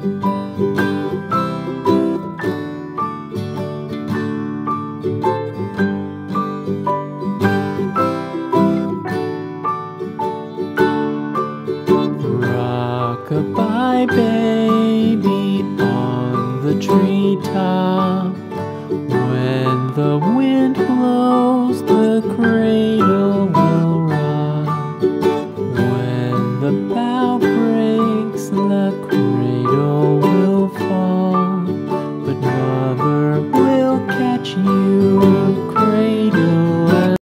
Rock-a-bye baby on the treetop. When the wind blows